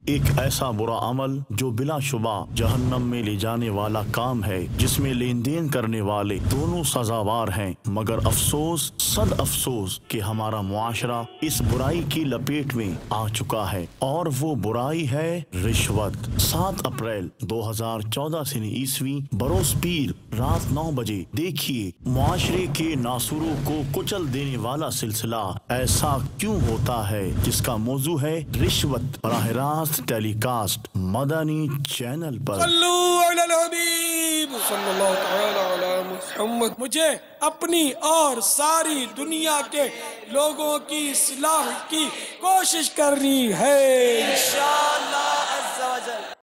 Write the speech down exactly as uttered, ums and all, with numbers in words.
एक ऐसा बुरा अमल जो बिलाशुबा जहन्नम में ले जाने वाला काम है, जिसमें लेन देन करने वाले दोनों सजावार हैं। मगर अफसोस सद अफसोस कि हमारा मुआशरा इस बुराई की लपेट में आ चुका है, और वो बुराई है रिश्वत। सात अप्रैल दो हजार चौदह से ईस्वी बरोज पीर रात नौ बजे देखिए मुआशरे के नासुरों को कुचल देने वाला सिलसिला ऐसा क्यों होता है, जिसका मौजू है रिश्वत। बराह रास्त टेलीकास्ट मदनी चैनल पर। मुझे अपनी और सारी दुनिया के लोगों की इस्लाह की कोशिश करनी है इंशाअल्लाह अज़्ज़ा वजल।